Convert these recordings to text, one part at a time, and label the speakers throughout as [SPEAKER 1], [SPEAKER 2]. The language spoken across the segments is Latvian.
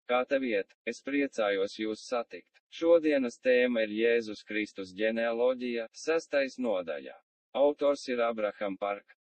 [SPEAKER 1] Kā tev iet? Es priecājos jūs satikt. Šodienas tēma ir Jēzus Kristus ģenealoģija, 6. nodaļa. Autors ir Abraham Park.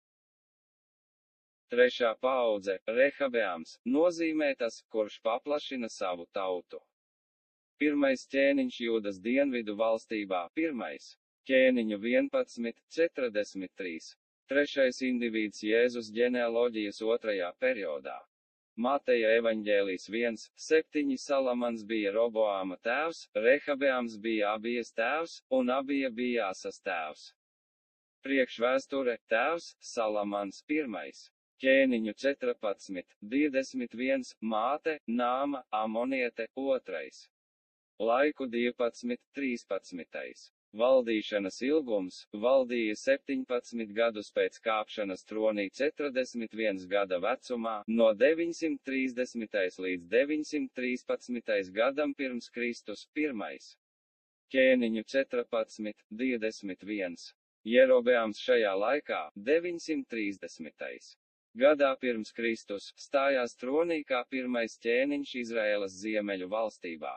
[SPEAKER 1] Trešā paudze, Rehabeams, nozīmē tas, kurš paplašina savu tautu. Pirmais ķēniņš Jūdas dienvidu valstībā, pirmais. Ķēniņu 11, 43. Trešais indivīds Jēzus ģenealoģijas otrajā periodā. Mateja evaņģēlijs 1, 7. Salamans bija Roboāma tēvs, Rehabeams bija Abijas tēvs, un Abija bija Asas tēvs. Priekšvēsture, tēvs, Salamans pirmais. Ķēniņu 14, 21, māte, Nāma, Amoniete, otrais. Laiku 12, 13. Valdīšanas ilgums, valdīja 17 gadus pēc kāpšanas tronī 41 gada vecumā, no 930. līdz 913. gadam pirms Kristus, pirmais. Ķēniņu 14, 21. Jerobeams šajā laikā, 930. gadā pirms Kristus, stājās tronī kā pirmais ķēniņš Izraēlas ziemeļu valstībā.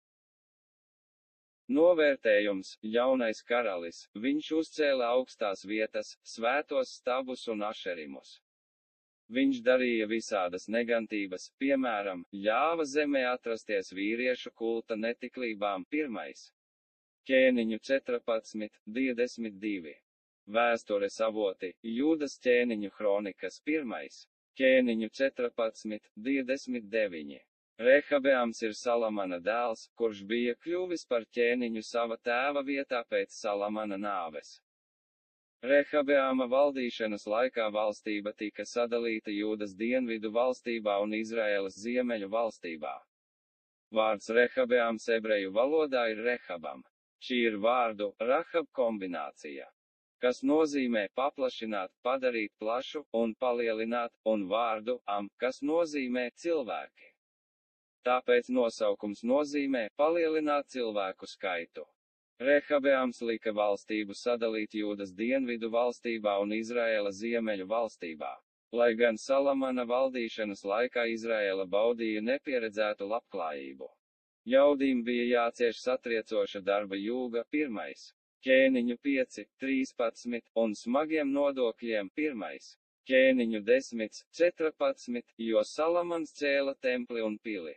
[SPEAKER 1] Novērtējums, jaunais karalis, viņš uzcēla augstās vietas, svētos stabus un ašerimus. Viņš darīja visādas negantības, piemēram, ļāva zemē atrasties vīriešu kulta netiklībām, pirmais. Ķēniņu 14, 22. Vēstures avoti, Jūdas ķēniņu kronikas, pirmais. Ķēniņu 14, 29. Rehabeams ir Salamana dēls, kurš bija kļuvis par ķēniņu sava tēva vietā pēc Salamana nāves. Rehabeama valdīšanas laikā valstība tika sadalīta Jūdas dienvidu valstībā un Izraēlas ziemeļu valstībā. Vārds Rehabeams ebreju valodā ir Rehabam. Šī ir vārdu Rahab kombinācija, kas nozīmē paplašināt, padarīt plašu un palielināt, un vārdu am, kas nozīmē cilvēki. Tāpēc nosaukums nozīmē palielināt cilvēku skaitu. Rehabeams lika valstību sadalīt Jūdas dienvidu valstībā un Izraēla ziemeļu valstībā. Lai gan Salamana valdīšanas laikā Izraēla baudīja nepieredzētu labklājību. Ļaudīm bija jācieš satriecoša darba jūga, pirmais. Ķēniņu 5, 13, un smagiem nodokļiem, pirmais. Ķēniņu 10, 14, jo Salamans cēla templi un pili.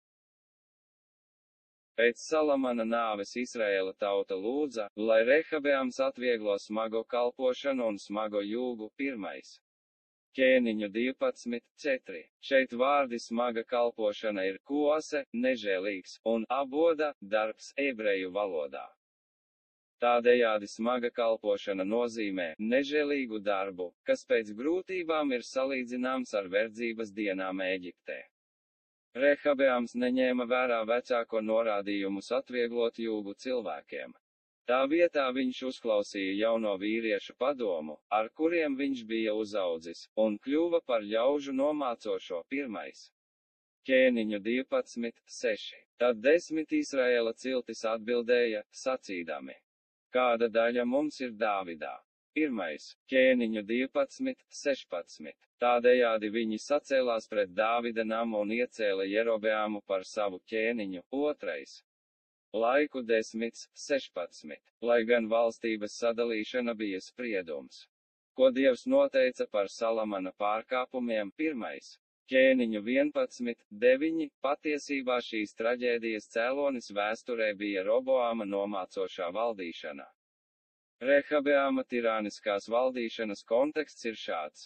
[SPEAKER 1] Pēc Salamana nāves Izraēla tauta lūdza, lai Rehabeams atvieglo smago kalpošanu un smago jūgu, pirmais. Ķēniņu 12, 4. Šeit vārdi smaga kalpošana ir koase, nežēlīgs, un aboda, darbs, ebreju valodā. Tādējādi smaga kalpošana nozīmē nežēlīgu darbu, kas pēc grūtībām ir salīdzināms ar verdzības dienām Ēģiptē. Rehabeams neņēma vērā vecāko norādījumus atvieglot jūgu cilvēkiem. Tā vietā viņš uzklausīja jauno vīriešu padomu, ar kuriem viņš bija uzaudzis, un kļuva par ļaužu nomācošo, pirmais. Ķēniņu 12, 6. Tad 10 Izraēla ciltis atbildēja, sacīdami: kāda daļa mums ir Dāvidā? Pirmais. Ķēniņu 12, 16. Tādējādi viņi sacēlās pret Dāvida namu un iecēla Jerobeāmu par savu ķēniņu, otrais. Laiku 10, 16. Lai gan valstības sadalīšana bija spriedums, ko Dievs noteica par Salamana pārkāpumiem, pirmais. Ķēniņu 11, 9. Patiesībā šīs traģēdijas cēlonis vēsturē bija Roboāma nomācošā valdīšana. Rehabeāma tirāniskās valdīšanas konteksts ir šāds.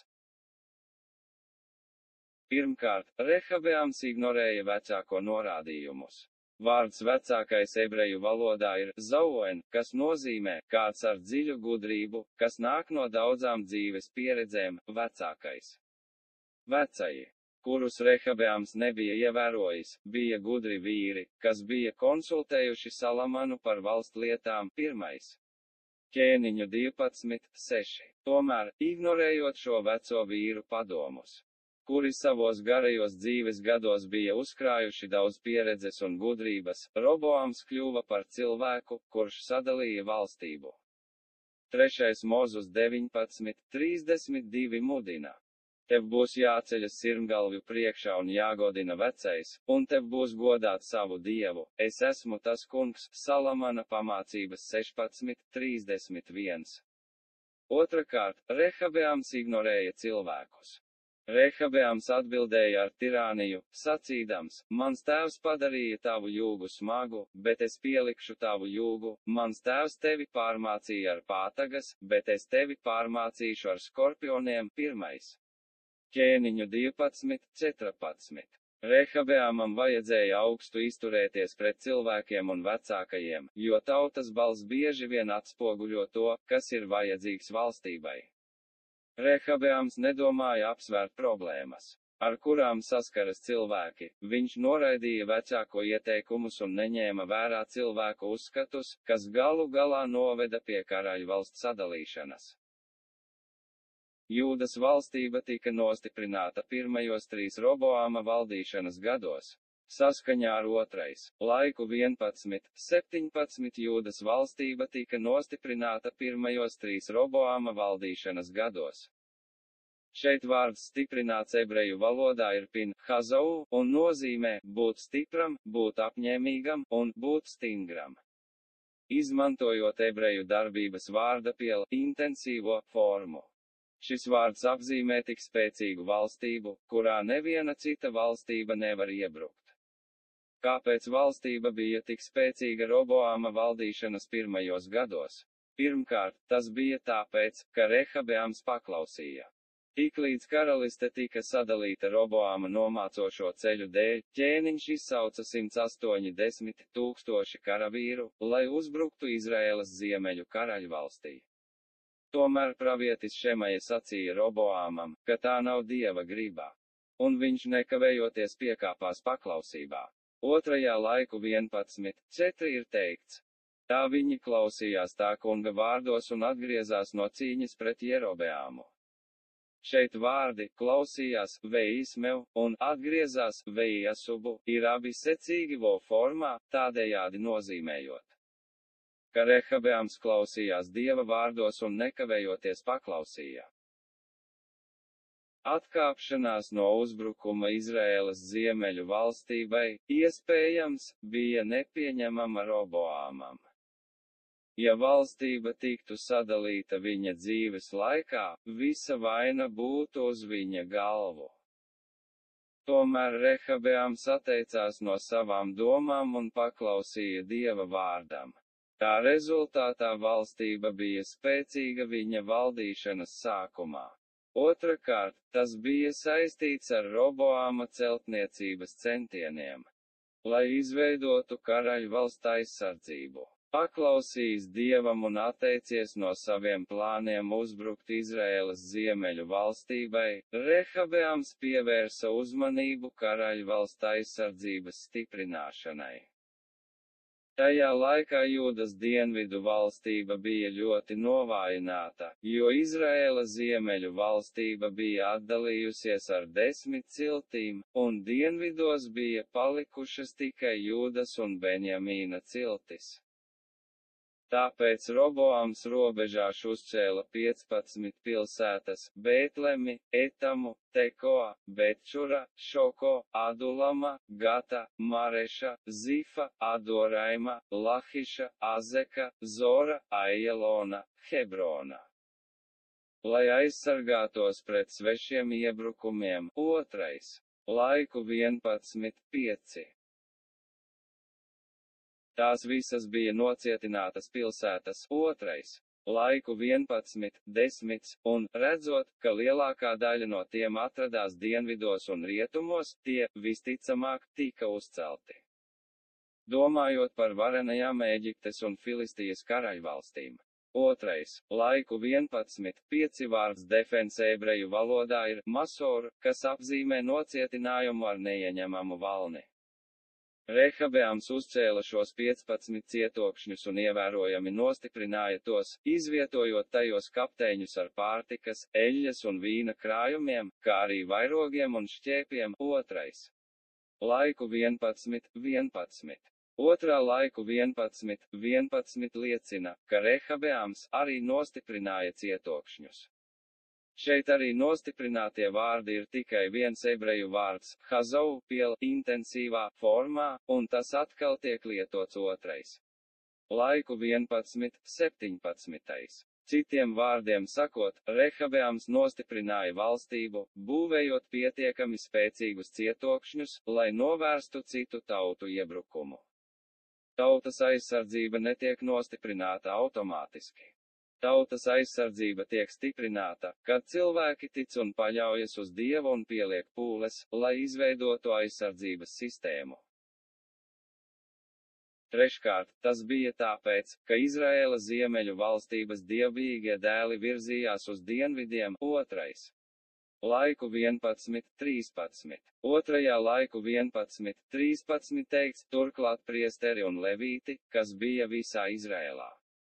[SPEAKER 1] Pirmkārt, Rehabeāms ignorēja vecāko norādījumus. Vārds vecākais ebreju valodā ir zauen, kas nozīmē kāds ar dziļu gudrību, kas nāk no daudzām dzīves pieredzēm, vecākais. Vecāji, kurus Rehabeāms nebija ievērojis, bija gudri vīri, kas bija konsultējuši Salamanu par valsts lietām, pirmais. Ķēniņu 12, 6. Tomēr, ignorējot šo veco vīru padomus, kuri savos garajos dzīves gados bija uzkrājuši daudz pieredzes un gudrības, Roboāms kļuva par cilvēku, kurš sadalīja valstību. 3. Mozus 19, 32 mudina. Tev būs jāceļas sirmgalvju priekšā un jāgodina vecais, un tev būs godāt savu dievu, es esmu tas kungs, Salamana pamācības 16:31. Otrakārt, Rehabeams ignorēja cilvēkus. Rehabeams atbildēja ar tirāniju, sacīdams, mans tēvs padarīja tavu jūgu smagu, bet es pielikšu tavu jūgu, mans tēvs tevi pārmācīja ar pātagas, bet es tevi pārmācīšu ar skorpioniem. 1. Ķēniņu 12:14. Rehabeamam vajadzēja augstu izturēties pret cilvēkiem un vecākajiem, jo tautas balss bieži vien atspoguļo to, kas ir vajadzīgs valstībai. Rehabeams nedomāja apsvērt problēmas, ar kurām saskaras cilvēki, viņš noraidīja vecāko ieteikumus un neņēma vērā cilvēku uzskatus, kas galu galā noveda pie karaļvalsts sadalīšanas. Jūdas valstība tika nostiprināta pirmajos 3 Roboāma valdīšanas gados. Saskaņā ar 2. laiku 11:17 Jūdas valstība tika nostiprināta pirmajos 3 Roboāma valdīšanas gados. Šeit vārds stiprināts ebreju valodā ir pin, hazau, un nozīmē būt stipram, būt apņēmīgam un būt stingram. Izmantojot ebreju darbības vārda piela intensīvo formu. Šis vārds apzīmē tik spēcīgu valstību, kurā neviena cita valstība nevar iebrukt. Kāpēc valstība bija tik spēcīga Roboāma valdīšanas pirmajos gados? Pirmkārt, tas bija tāpēc, ka Rehabeams paklausīja. Tiklīdz karaliste tika sadalīta Roboāma nomācošo ceļu dēļ, ķēniņš izsauca 180 000 karavīru, lai uzbruktu Izraēlas ziemeļu karaļvalstī. Tomēr pravietis Šemaja sacīja Roboāmam, ka tā nav Dieva gribā. Un viņš nekavējoties piekāpās paklausībā. 2. laiku 11:4 ir teikts. Tā viņi klausījās tā kunga vārdos un atgriezās no cīņas pret Jerobeāmu. Šeit vārdi klausījās, veismev, un atgriezās, veiasubu, ir abi secīgi vo formā, tādējādi nozīmējot, ka Rehabeams klausījās Dieva vārdos un nekavējoties paklausīja. Atkāpšanās no uzbrukuma Izraēlas ziemeļu valstībai, iespējams, bija nepieņemama Roboāmam. Ja valstība tiktu sadalīta viņa dzīves laikā, visa vaina būtu uz viņa galvu. Tomēr Rehabeams atteicās no savām domām un paklausīja Dieva vārdam. Tā rezultātā valstība bija spēcīga viņa valdīšanas sākumā. Otrakārt, tas bija saistīts ar Roboāma celtniecības centieniem, lai izveidotu karaļvalsts aizsardzību. Paklausījis Dievam un atteicies no saviem plāniem uzbrukt Izraēlas ziemeļu valstībai, Rehabeams pievērsa uzmanību karaļvalsts aizsardzības stiprināšanai. Tajā laikā Jūdas dienvidu valstība bija ļoti novājināta, jo Izraēla ziemeļu valstība bija atdalījusies ar 10 ciltīm, un dienvidos bija palikušas tikai Jūdas un Benjamīna ciltis. Tāpēc Roboāms robežās uzcēla 15 pilsētas - Bētlemi, Etamu, Tekoa, Betšura, Šoko, Adulama, Gata, Mareša, Zifa, Adoraima, Lahiša, Azeka, Zora, Aielona, Hebrona. Lai aizsargātos pret svešiem iebrukumiem, 2. laiku 11:5. Tās visas bija nocietinātas pilsētas, 2. laiku 11:10, un, redzot, ka lielākā daļa no tiem atradās dienvidos un rietumos, tie, visticamāk, tika uzcelti. Domājot par varenajām Ēģiptes un Filistijas karaļvalstīm. 2. laiku 11:5 vārds defense ebreju valodā ir masor, kas apzīmē nocietinājumu ar neieņemamu valni. Rehabeams uzcēla šos 15 cietokšņus un ievērojami nostiprināja tos, izvietojot tajos kapteiņus ar pārtikas, eļļas un vīna krājumiem, kā arī vairogiem un šķēpiem. 2. laiku 11:11. 2. laiku 11:11 liecina, ka Rehabeams arī nostiprināja cietokšņus. Šeit arī nostiprinātie vārdi ir tikai viens ebreju vārds, hazau, piel, intensīvā formā, un tas atkal tiek lietots otrais. Laiku 11, 17. Citiem vārdiem sakot, Rehabeams nostiprināja valstību, būvējot pietiekami spēcīgus cietokšņus, lai novērstu citu tautu iebrukumu. Tautas aizsardzība netiek nostiprināta automātiski. Tautas aizsardzība tiek stiprināta, kad cilvēki tic un paļaujas uz Dievu un pieliek pūles, lai izveidotu aizsardzības sistēmu. Treškārt, tas bija tāpēc, ka Izraēla ziemeļu valstības dievbijīgie dēli virzījās uz dienvidiem, otrais. Laiku 11, 13. Otrajā laiku 11, 13 teikts, turklāt priesteri un levīti, kas bija visā Izraēlā.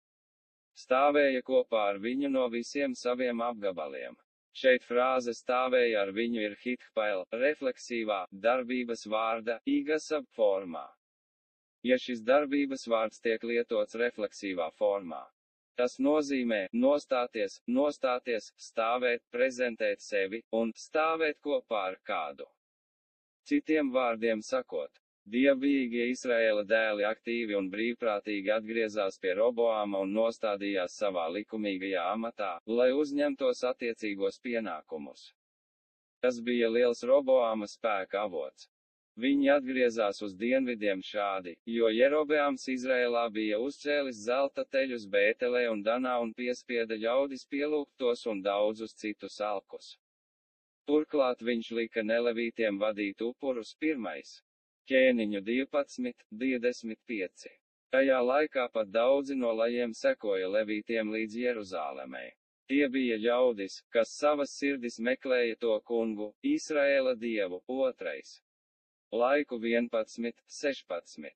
[SPEAKER 1] Stāvēja kopā ar viņu no visiem saviem apgabaliem. Šeit frāze stāvēja ar viņu ir hithpail, refleksīvā, darbības vārda, igasab formā. Ja šis darbības vārds tiek lietots refleksīvā formā, tas nozīmē nostāties, stāvēt, prezentēt sevi, un stāvēt kopā ar kādu. Citiem vārdiem sakot, dievbijīgie Izraēla dēli aktīvi un brīvprātīgi atgriezās pie Roboāma un nostādījās savā likumīgajā amatā, lai uzņemtos attiecīgos pienākumus. Tas bija liels Roboāma spēka avots. Viņi atgriezās uz dienvidiem šādi, jo Jerobeāms Izraēlā bija uzcēlis zelta teļus Bētelē un Danā un piespieda ļaudis pielūgt tos un daudzus citus alkus. Turklāt viņš lika nelevītiem vadīt upurus pirmais. Ķēniņu 12, 25. Tajā laikā pat daudzi no lajiem sekoja levītiem līdz Jeruzālemei. Tie bija ļaudis, kas savas sirdis meklēja to kungu, Izraēla dievu, otrais. Laiku 11, 16.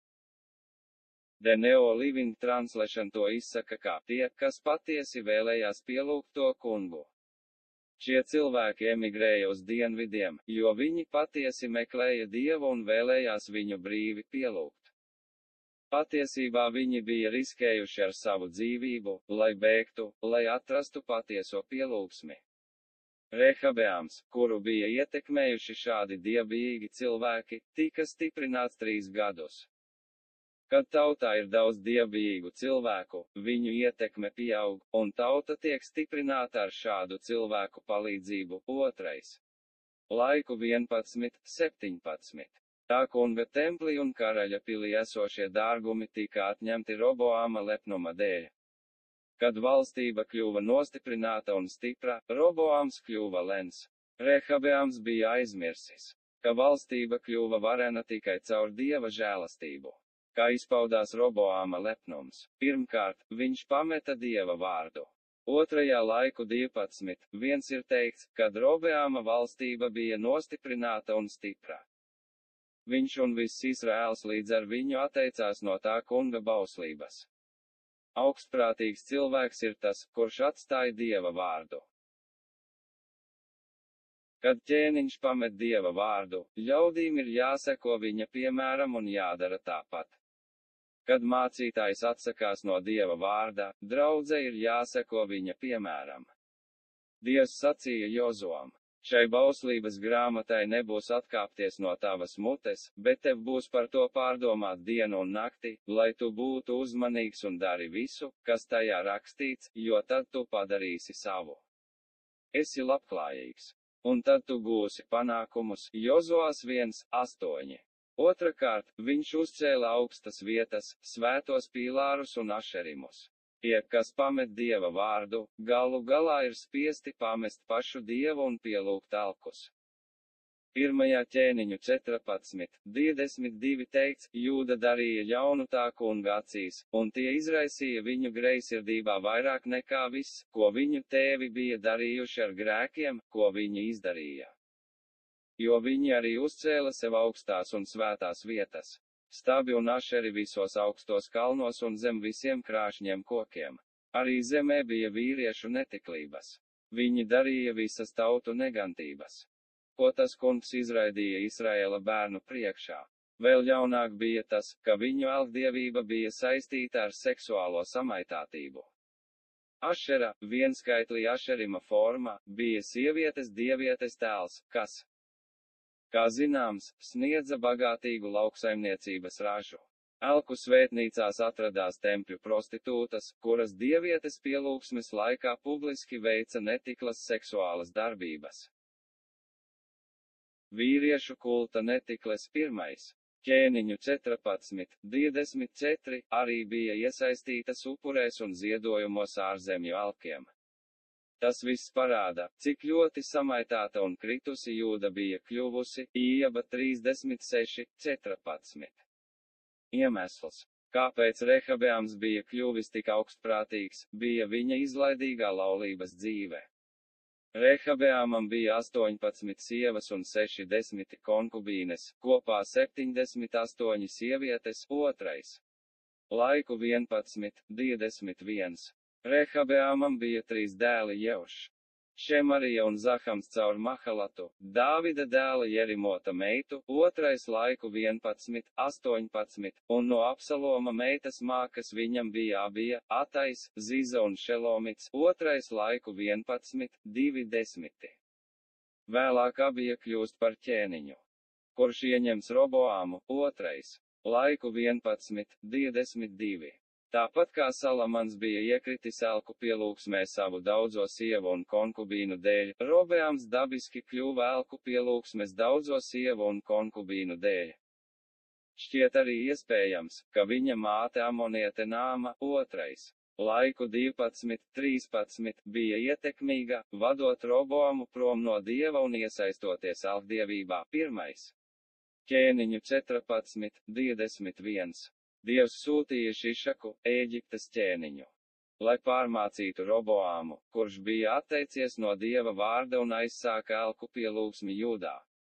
[SPEAKER 1] The Neo Living Translation to izsaka kā tie, kas patiesi vēlējās pielūgt to kungu. Šie cilvēki emigrēja uz dienvidiem, jo viņi patiesi meklēja Dievu un vēlējās viņu brīvi pielūgt. Patiesībā viņi bija riskējuši ar savu dzīvību, lai bēgtu, lai atrastu patieso pielūgsmi. Rehabeāms, kuru bija ietekmējuši šādi dievbijīgi cilvēki, tika stiprināts 3 gadus. Kad tautā ir daudz dievbijīgu cilvēku, viņu ietekme pieaug, un tauta tiek stiprināta ar šādu cilvēku palīdzību, otrais. Laiku 11, 17. Tā kunga templī un karaļa pilī esošie dārgumi tika atņemti Roboāma lepnuma dēļ. Kad valstība kļuva nostiprināta un stipra, Roboāms kļuva lens. Rehabeāms bija aizmirsis, ka valstība kļuva varena tikai caur Dieva žēlastību. Kā izpaudās Roboāma lepnums? Pirmkārt, viņš pameta Dieva vārdu. Otrajā laiku 12, viens ir teikts, kad Roboāma valstība bija nostiprināta un stipra. Viņš un viss Izraēls līdz ar viņu atteicās no tā kunga bauslības. Augstprātīgs cilvēks ir tas, kurš atstāja Dieva vārdu. Kad ķēniņš pamet Dieva vārdu, ļaudīm ir jāseko viņa piemēram un jādara tāpat. Kad mācītājs atsakās no Dieva vārda, draudze ir jāseko viņa piemēram. Dievs sacīja Jozuam: šai bauslības grāmatai nebūs atkāpties no tavas mutes, bet tev būs par to pārdomāt dienu un nakti, lai tu būtu uzmanīgs un dari visu, kas tajā rakstīts, jo tad tu padarīsi savu. Esi labklājīgs. Un tad tu gūsi panākumus, Jozuās 1:8. Otrakārt, viņš uzcēla augstas vietas, svētos pīlārus un ašerimus. Tie, kas pamet Dieva vārdu, galu galā ir spiesti pamest pašu Dievu un pielūgt alkus. 1. ķēniņu 14, 22 teikts, Jūda darīja ļaunu tā kunga acīs, un tie izraisīja viņu greizsirdībā vairāk nekā viss, ko viņu tēvi bija darījuši ar grēkiem, ko viņi izdarīja. Jo viņi arī uzcēla sev augstās un svētās vietas. Stabi un ašeri visos augstos kalnos un zem visiem krāšņiem kokiem. Arī zemē bija vīriešu netiklības. Viņi darīja visas tautu negantības. Ko tas kungs izraidīja Izraēla bērnu priekšā? Vēl ļaunāk bija tas, ka viņu algdievība bija saistīta ar seksuālo samaitātību. Ašera, vienskaitlī Ašerima forma, bija sievietes dievietes tēls, kas, kā zināms, sniedza bagātīgu lauksaimniecības ražu. Elku svētnīcās atradās tempļu prostitūtas, kuras dievietes pielūgsmes laikā publiski veica netiklas seksuālas darbības. Vīriešu kulta netikles pirmais. Ķēniņu 14, 24 arī bija iesaistītas upurēs un ziedojumos ārzemju elkiem. Tas viss parāda, cik ļoti samaitāta un kritusi Jūda bija kļuvusi, Ieba 36, 14. Iemesls, kāpēc Rehabeams bija kļuvis tik augstprātīgs, bija viņa izlaidīgā laulības dzīve. Rehabeāmam bija 18 sievas un 60 konkubīnes, kopā 78 sievietes, otrais. Laiku 11, 21. Rehabeāmam bija 3 dēli Jeušs, Šemarija un Zahams caur Mahalatu, Dāvida dēla Jerimota meitu, otrais laiku 11, 18, un no Absaloma meitas Mākas viņam bija Abija, Atais, Ziza un Šelomits, otrais laiku 11, 20. Vēlāk Abija kļūst par ķēniņu, kurš ieņems Roboāmu, otrais, laiku 11, 22. Tāpat kā Salamans bija iekritis elku pielūgsmē savu daudzo sievu un konkubīnu dēļ, Robeāms dabiski kļuva elku pielūgsmes daudzo sievu un konkubīnu dēļ. Šķiet arī iespējams, ka viņa māte Amoniete Nāma, otrais, laiku 12, 13, bija ietekmīga, vadot Roboamu prom no Dieva un iesaistoties elkdievībā, pirmais. Ķēniņu 14, 21. Dievs sūtīja Šišaku, Ēģiptes ķēniņu, lai pārmācītu Roboāmu, kurš bija atteicies no Dieva vārda un aizsāka elku pielūgsmi Jūdā.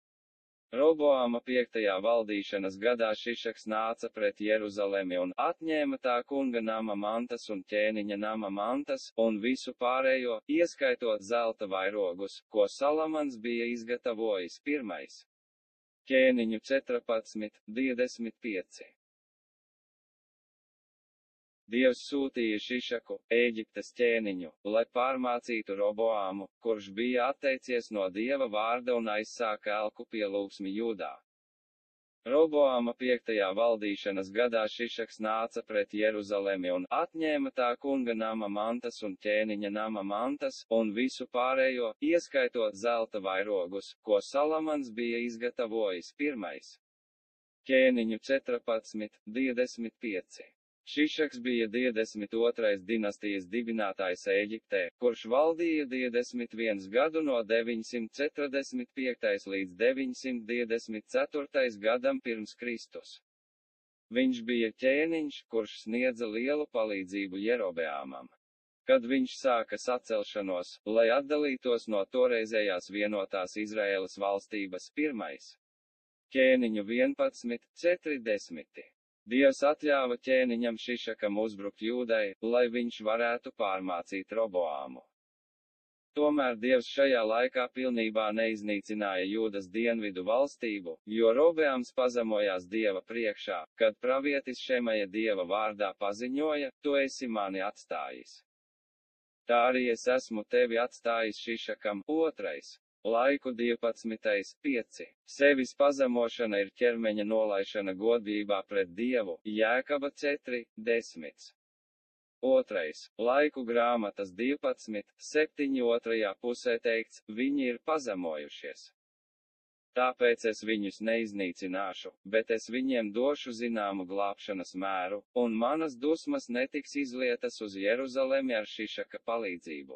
[SPEAKER 1] Roboāma 5. valdīšanas gadā Šišaks nāca pret Jeruzalemi un atņēma tā kunga nama mantas un ķēniņa nama mantas, un visu pārējo, ieskaitot zelta vairogus, ko Salamans bija izgatavojis, pirmais. Ķēniņu 14, 25. Dievs sūtīja Šišaku, Ēģiptes ķēniņu, lai pārmācītu Roboāmu, kurš bija atteicies no Dieva vārda un aizsāka elku pielūgsmi Jūdā. Roboāma 5. valdīšanas gadā Šišaks nāca pret Jeruzalemi un atņēma tā kunga nama mantas un ķēniņa nama mantas, un visu pārējo, ieskaitot zelta vairogus, ko Salamans bija izgatavojis, pirmais. Ķēniņu 14, 25. Šišaks bija 22. dinastijas dibinātājs Ēģiptē, kurš valdīja 21 gadu no 945. līdz 924. gadam pirms Kristus. Viņš bija ķēniņš, kurš sniedza lielu palīdzību Jerobeāmam. Kad viņš sāka sacelšanos, lai atdalītos no toreizējās vienotās Izraēlas valstības, pirmais. Ķēniņu 11, 40. Dievs atļāva ķēniņam Šišakam uzbrukt Jūdai, lai viņš varētu pārmācīt Roboāmu. Tomēr Dievs šajā laikā pilnībā neiznīcināja Jūdas dienvidu valstību, jo Robeāms pazemojās Dieva priekšā, kad pravietis Šemaja Dieva vārdā paziņoja, tu esi mani atstājis. Tā arī es esmu tevi atstājis Šišakam, otrais. Laiku 12, 5. Sevis pazemošana ir ķermeņa nolaišana godībā pret Dievu, Jēkaba 4, 10. Otrais. Laiku grāmatas 12, 7. otrajā pusē teikts, viņi ir pazemojušies. Tāpēc es viņus neiznīcināšu, bet es viņiem došu zināmu glābšanas mēru, un manas dusmas netiks izlietas uz Jeruzalemi ar Šišaka palīdzību.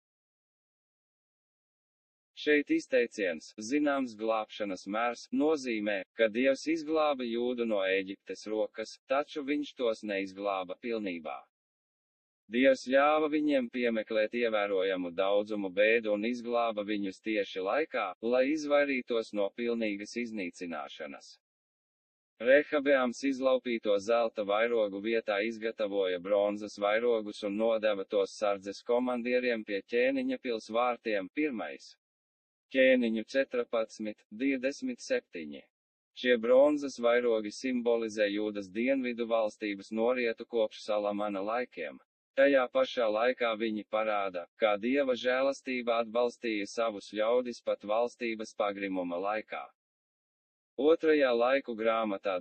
[SPEAKER 1] Šeit izteiciens, zināms glābšanas mērs, nozīmē, ka Dievs izglāba Jūdu no Ēģiptes rokas, taču viņš tos neizglāba pilnībā. Dievs ļāva viņiem piemeklēt ievērojamu daudzumu bēdu un izglāba viņus tieši laikā, lai izvairītos no pilnīgas iznīcināšanas. Rehabeams izlaupīto zelta vairogu vietā izgatavoja bronzas vairogus un nodeva tos sardzes komandieriem pie ķēniņa pils vārtiem, pirmais. Ķēniņu 14, 27. Šie bronzas vairogi simbolizē Jūdas dienvidu valstības norietu kopš Salamana laikiem. Tajā pašā laikā viņi parāda, kā Dieva žēlastība atbalstīja savus ļaudis pat valstības pagrimuma laikā. Otrajā laiku grāmatā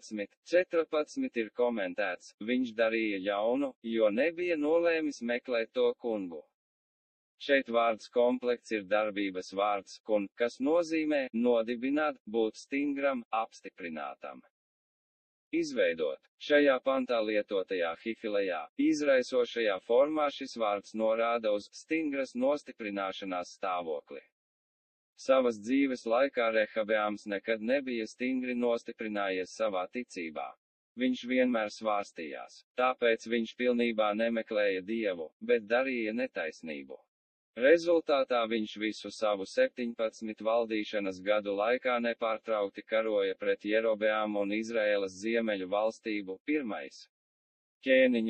[SPEAKER 1] 12:14 ir komentēts, viņš darīja ļaunu, jo nebija nolēmis meklēt to kungu. Šeit vārds komplekts ir darbības vārds, kun, kas nozīmē nodibināt, būt stingram, apstiprinātam. Izveidot. Šajā pantā lietotajā hifilejā, izraisošajā formā šis vārds norāda uz stingras nostiprināšanās stāvokli. Savas dzīves laikā Rehabeams nekad nebija stingri nostiprinājies savā ticībā. Viņš vienmēr svārstījās, tāpēc viņš pilnībā nemeklēja Dievu, bet darīja netaisnību. Rezultātā viņš visu savu 17 valdīšanas gadu laikā nepārtraukti karoja pret Jerobeāmu un Izraēlas ziemeļu valstību. 1. Ķēniņu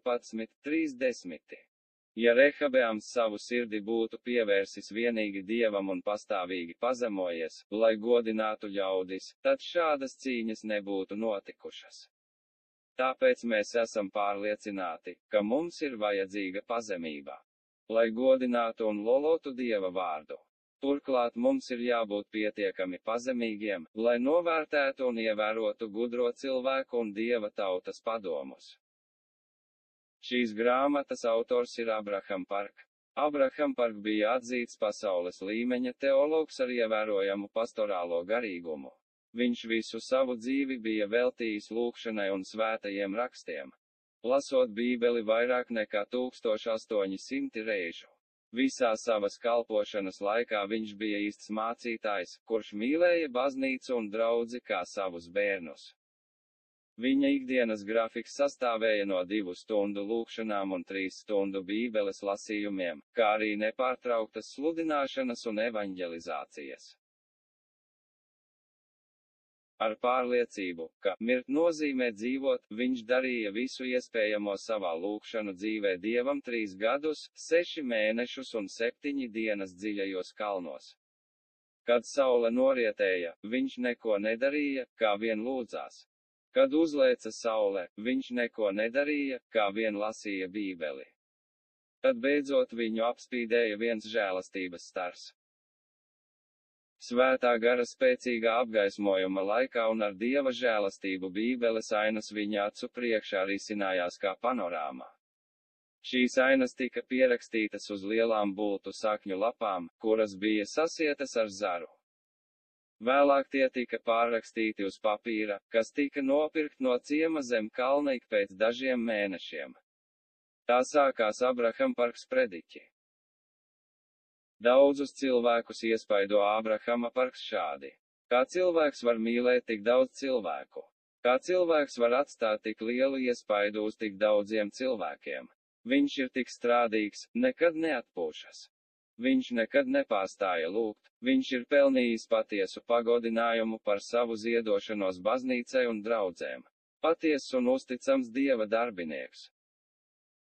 [SPEAKER 1] 14:30. Ja Rehabeams savu sirdi būtu pievērsis vienīgi Dievam un pastāvīgi pazemojies, lai godinātu ļaudis, tad šādas cīņas nebūtu notikušas. Tāpēc mēs esam pārliecināti, ka mums ir vajadzīga pazemība, lai godinātu un lolotu Dieva vārdu. Turklāt mums ir jābūt pietiekami pazemīgiem, lai novērtētu un ievērotu gudro cilvēku un Dieva tautas padomus. Šīs grāmatas autors ir Abraham Park. Abraham Park bija atzīts pasaules līmeņa teologs ar ievērojamu pastorālo garīgumu. Viņš visu savu dzīvi bija veltījis lūgšanai un svētajiem rakstiem, lasot Bībeli vairāk nekā 1800 reižu. Visā savas kalpošanas laikā viņš bija īsts mācītājs, kurš mīlēja baznīcu un draudzi kā savus bērnus. Viņa ikdienas grafiks sastāvēja no 2 stundu lūgšanām un 3 stundu Bībeles lasījumiem, kā arī nepārtrauktas sludināšanas un evaņģelizācijas. Ar pārliecību, ka mirt nozīmē dzīvot, viņš darīja visu iespējamo savā lūgšanu dzīvē Dievam 3 gadus, 6 mēnešus un 7 dienas dziļajos kalnos. Kad saule norietēja, viņš neko nedarīja, kā vien lūdzās. Kad uzlēca saule, viņš neko nedarīja, kā vien lasīja Bībeli. Tad beidzot viņu apspīdēja viens žēlastības stars. Svētā gara spēcīgā apgaismojuma laikā un ar Dieva žēlastību Bībeles ainas viņa acu priekšā risinājās kā panorāmā. Šīs ainas tika pierakstītas uz lielām bultu sakņu lapām, kuras bija sasietas ar zaru. Vēlāk tie tika pārrakstīti uz papīra, kas tika nopirkt no ciema zem kalna ik pēc dažiem mēnešiem. Tā sākās Abraham Parks prediķi. Daudzus cilvēkus iespaido Ābrahama Parks šādi. Kā cilvēks var mīlēt tik daudz cilvēku? Kā cilvēks var atstāt tik lielu iespaidu uz tik daudziem cilvēkiem? Viņš ir tik strādīgs, nekad neatpūšas. Viņš nekad nepārstāja lūgt, viņš ir pelnījis patiesu pagodinājumu par savu ziedošanos baznīcai un draudzēm. Patiess un uzticams Dieva darbinieks.